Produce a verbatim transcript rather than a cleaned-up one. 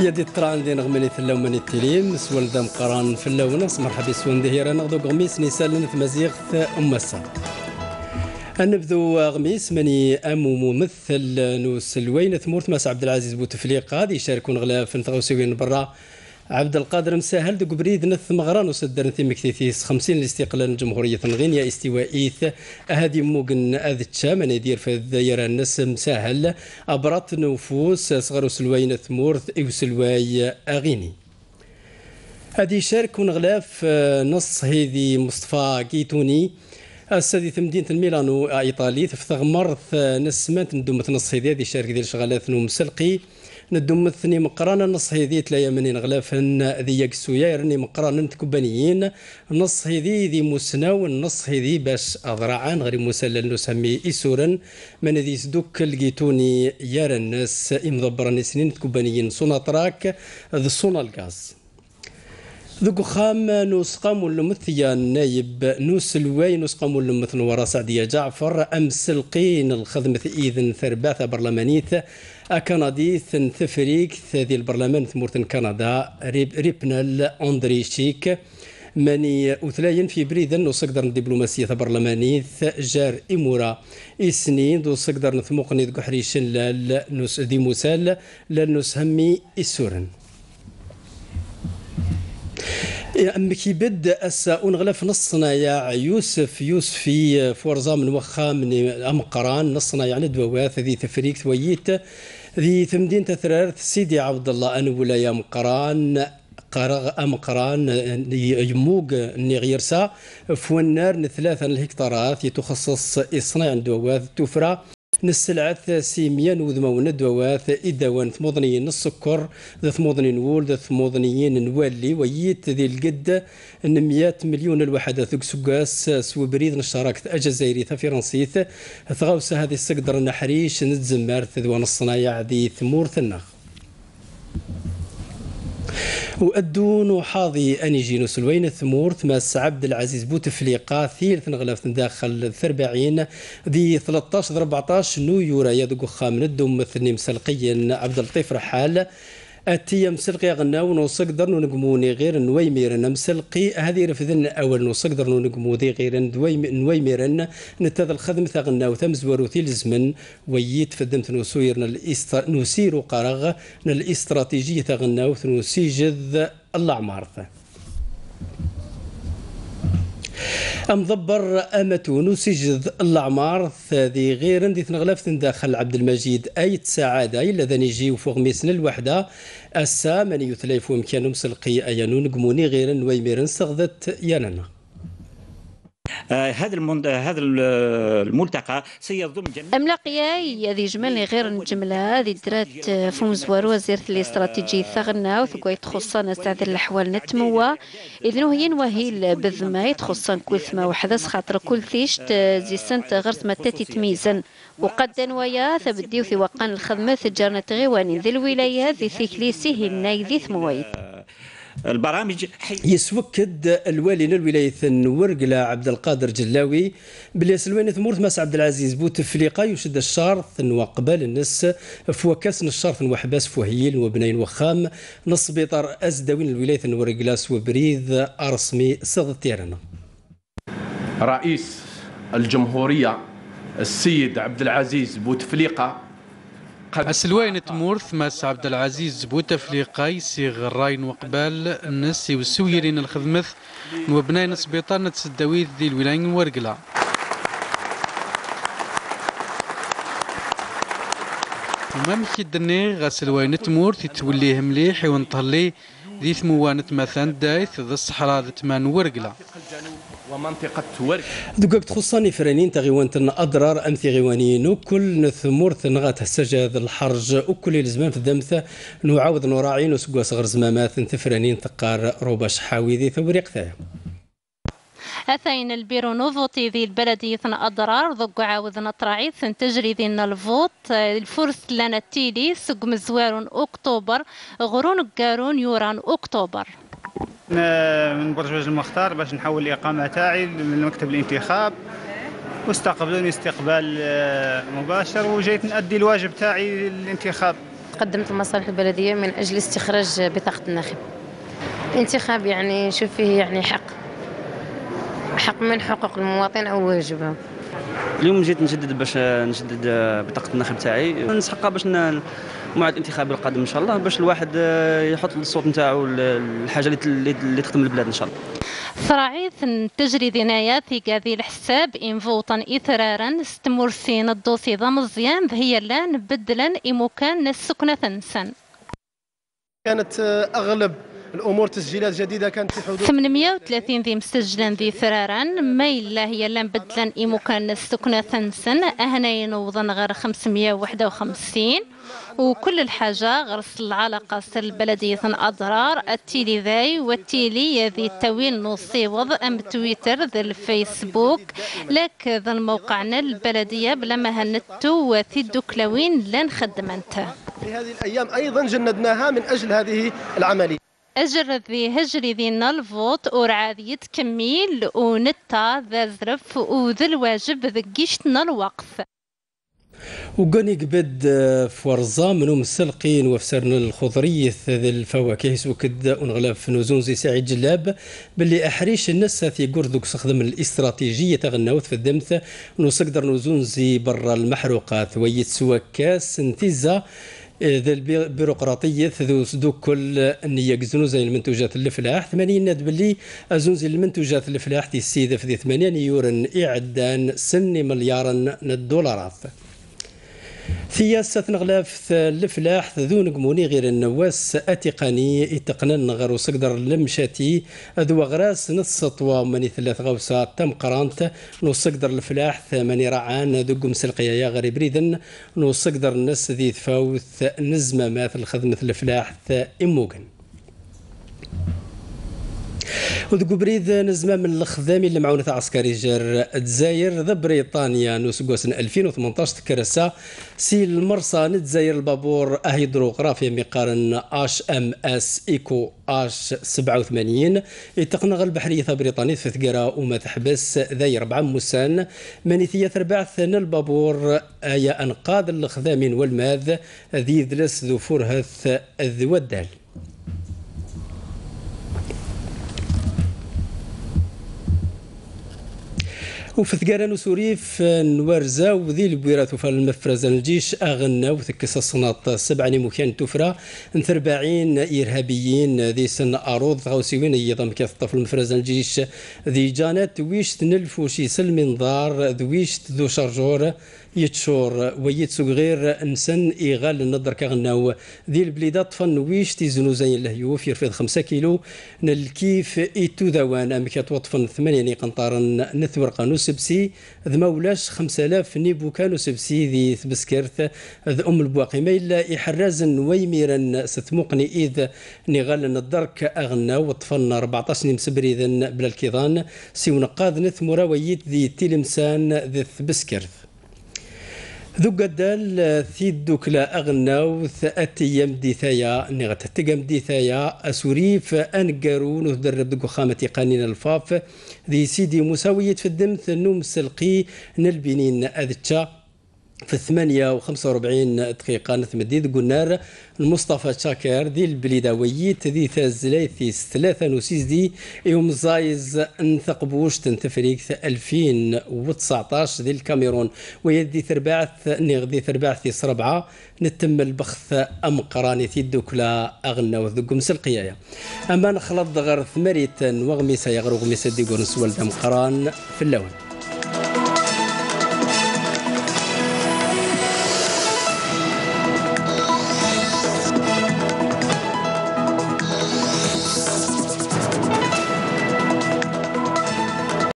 يا دي الطران دي نغمني ثلا ومني التليم سوال ذا مقران في اللونس مرحبا سوان دهيرا نغدو غميس نيسال مزيغ أم السا نبذو غميس مني أم ممثل نوس الوين ثمورت ماس عبد العزيز بوتفليقة غادي يشاركون غلاف نتغوسوين برا عبد القادر مساهل دوك بريد نث مغران وسدر نثي مكتيثيس خمسين الاستقلال جمهورية غينيا استوائيث هذه موغن اذتشا من يدير في الدايرة الناس مساهل ابرات نفوس صغر سلوين ثمورث او سلواي اغيني هذه شاركون غلاف نص هذه مصطفى كيتوني السادي مدينة الميلانو ايطالي في ثغمرث نسمات ندوم نص هذه شارك ديال شغالات مسلقي ندوم الثني مقرانا نص هذي تلايا منين غلافن ذي يكسويا يرني مقرانا تكبانيين نص هذي ذي مسناو النص هذي باش اضرعان غير مسلل نسمي اسورا من ذي سدوك لقيتوني يارا الناس امضبرا سنين تكبانيين صوناطراك ذي صونا الغاز ذوك خام نسقام اللمثيا نايب نوس الواي نسقام اللمث ورا سعدية جعفر امسلقين الخدمة اذن ثرباثة برلمانيث كنديث ثفريك ذي البرلمان ثمورتن كندا ريب ريبنال اندريشيك ماني وثلاين في بريدن وصقدر الدبلوماسية برلمانيث جار إمورا إسنين دو صقدر نثموقني ذو حريشن للنس ذي مسال للنس همي إسورن أمكي بد أسا أنغلف نصنا يا يوسف يوسفي فورزا من وخا من أمقران نصنا يعني دواوات ذي تفريك ثويت ذي ثمدين تثرارث سيدي عبد الله أنا ولا يا مقران قرغ أمقران يموق نغيرسا فونار ثلاثة الهكتارات يتخصص إصناع دواوات تفرى نسلعث سيميان وذمون الدواث إدوان ثموضنيين السكر ذا ثموضنيين وول ذا ثموضنيين نوالي ويت ذي القد مئات مليون الوحدة ثق سقاس سوبريد نشارك الجزائري فرنسيث ثغوسة هذه السقدر نحريش نتزمر ذوان الصنايع ذي ثمور ثنخ وأدون وحاضي أني جينوس الوين ثمورث ماس عبد العزيز بوتفليقة ثيلث نغلف داخل ثربعين ذي ثلاثة عشر أربعة عشر نويورا يدقو خام ندوم مثلني مسلقيا عبد اللطيف رحال أتي مسلقي غناو نوصقدر نقموني غير نويميرن مسلقي هذه رفذن أول نوصقدر نقمو ذي غير نويميرن نتذا الخدمة غناو ثمزورو ثيل الزمن ويت فدمت نسويرنا نسيرو قرغ الاستراتيجية غناو نسيجذ الأعمار أمضبر أمتو نسجد الأعمار ذي غير ندي تنغلف داخل عبد المجيد أي سعادة إلا ذا نيجي وفوق ميسن الوحدة أسا من يتليفو مكانو مسلقي أيانو نقموني غير نويميرن استغذت ياننا آه هذا المند... هذا الملتقى سيضم جميع املاقيا يذي جمل غير الجمله هذه درات فمزوار وزيره الاستراتيجيه ثغنا وثقوي تخصنا استعداد الاحوال نتموا اذن هي وهي بذما تخصن كوثما وحدث خاطر كل ثيشت زي سنت غرس ما تاتي تميزن وقد ويا ثبديو في وقان الخدمه تجارنا غيواني ذي الولايه ذي ثيكليسي الناي ذي ثمويد البرامج يسوكد الوالي الولاية ورقلة عبد القادر جلاوي بلي سلوين ثمورث ماس عبد العزيز بوتفليقة يشد الشرط وقبل الناس فوكاس الشرط وحباس فوهيل وبنين وخام نص بيطر أزدوين الولاية ورقلة وبريد رسمي صغ تيرنا رئيس الجمهورية السيد عبد العزيز بوتفليقة السلوين تمورث ماس عبد العزيز بوتفليقة يسيغ الراين وقبال الناس والسويرين الخدمث وبناين سبيطار نتسداويث ذي الولايين ورقلة وما مكيدني غاسلوين تمورث يتوليه مليح ونطهلي ذي ثموانة مثلا دايث ذا الصحراء ذا تمان ورقلة ومنطقة ورق دوكاك تخصني فرانين تغيوان تنا أضرار أمثي غيوانيين وكل نثمورث نغات السجاد الحرج وكل الزمان في الدمثة نعاود نراعين وسقوا صغر زمامات تفرانين تقار روباش حاوي ثوريق ثايا أثين البيرو نوفوتي ذي البلدية أضرار ضق عاوذ نطرعيث تجري ذي الفوت الفرس لنا تيلي سق مزوار أكتوبر غرون قارون يوران أكتوبر من برج المختار باش نحول الإقامة تاعي من مكتب الانتخاب واستقبلوني استقبال مباشر وجيت نأدي الواجب تاعي للانتخاب. تقدمت لمصالح البلدية من أجل استخراج بطاقة الناخب. الانتخاب يعني شوف فيه يعني حق حق من حقوق المواطن أو واجبه. اليوم جيت نجدد باش نجدد بطاقة الناخب تاعي، نسحقها باش الموعد الانتخابي القادم ان شاء الله، باش الواحد يحط الصوت نتاعو الحاجه اللي اللي تخدم البلاد ان شاء الله. ثراعيث تجري ذنايات في قاذي الحساب إن فوطن إثرارا استمرسين الدوسي ذا مزيان هي لان بدلا إمكان السكنة ثنسا. كانت أغلب الامور تسجيلات جديده كانت في حدود ثمانمئة وثلاثين ذي مسجلا ذي ثرارا ميلا هي لان بدلا إمكان السكنة ثنسا أهنين وظن غير خمسمئة وواحد وخمسين وكل الحاجة غرس العلاقة البلدية أضرار التيلي ذاي والتيلي ذي التويل نصيوض أم تويتر ذي الفيسبوك لك ذا الموقعنا البلدية بلا ما هنتو وثيدو كلاوين لن خدمنته. في هذه الأيام أيضا جندناها من أجل هذه العملية. أجر ذي هجري ذي الفوت ورعاد يتكمل ونتا ذا زرف وذا الواجب ذا قيشتنا الوقت. وقاني قبد فورزا منهم السلقين وفسرنا الخضرية ذي الفواكه سوكد ونغلاف نوزونزي سعيد جلاب باللي أحريش الناس في قردوك سخدم الاستراتيجية تغناوت في الدمث ونسقدر نوزونزي برا المحروقات ويت سواكاس انتزا ذا البيروقراطية ذو سدو كل النية قزنو زي المنتوجات الفلاح ثمانين ناد باللي أزونزي المنتوجات الفلاح دي السيدة في ثمانين يورن إعدان سني مليارا الدولارات. ثياسة نغلاف الفلاح ذو نقموني غير النواس أتقاني يتقنن غير وسقدر لمشاتي ذو غراس نص طوا مني ثلاث غوسة تم قرانت نوسقدر الفلاح ثماني رعان ذو قمس القيايا غير بريدن نوسقدر الناس ذي تفاوث نزمة مثل خدمة الفلاح إموغن. وذو بريد نزمة من الخدامي اللي معونة عسكري جر الجزائر ذا بريطانيا نوسقوسن ألفين وثمانطاش تكرسا سي المرسى نتزاير البابور هيدروغرافيا مقارن اش ام اس ايكو اش سبعة وثمانين يتقنغ البحرية بريطانية في ثقرا وما تحبس ذاي ربعة موسان منيثية ربعث البابور يا انقاذ الخدامين والماذ ذي ذلس ذو فرهث ذو الدال. وفي ثقاران وسوريف نوارزا وذي البويرات وفال المفرزة الجيش أغنى وثكس الصناط سبعني مكان تفرى ثربعين إرهابيين ذي سن أروض غوسيوين أيضا كثطف المفرزة الجيش ذي جانت ويش تنلفو شي سلمنظار ذويش ذو شرجور يتشور ويتسوق غير انسان ايغال النظر كغناو ذي البليدات فن ويش تيزنو زين الهيوف يرفض خمسة كيلو نالكيف ايتو ذوان امكات وطفن ثمانية قنطارن نثور قانو سبسي ذ مولاش خمسة آلاف نيبو كانو سبسي ذي ثبسكرث ذ ام البواقي ميلا يحرازن ويميرا ستموقني اذ نغال النظر كاغناو وطفن أربعطاش نمسبري ذن بلا الكيضان سيو نقاذ نثمورا ويت ذي تيلمسان ذي ثبسكرث. ذو قدال ثيدوك لا أغناو ثأتي يمدي ثايا نغت تقم دي ثايا أسوريف أنقرون وتدرب دقو خامة قانين الفاف ذي سيدي مساوية في الدمث نوم سلقي نلبنين أذتشا في الثمانية وخمسة وربعين دقيقة نثمديد قلنا المصطفى شاكر ذي البليداويت ذي ثازليثيس ثلاثة نوسيس دي يوم زايز انثقبوش تنتفريق ألفين وتسعطاش ذي الكاميرون ويدي ثرباعث نغذي ثرباعث ربعة نتم البخث أم قراني ثيدوك لا أغنى وذقم سلقيايا أما نخلط غير ثمريتا وغميسا يغرو غميسا دي قرنس والدم قران في اللون.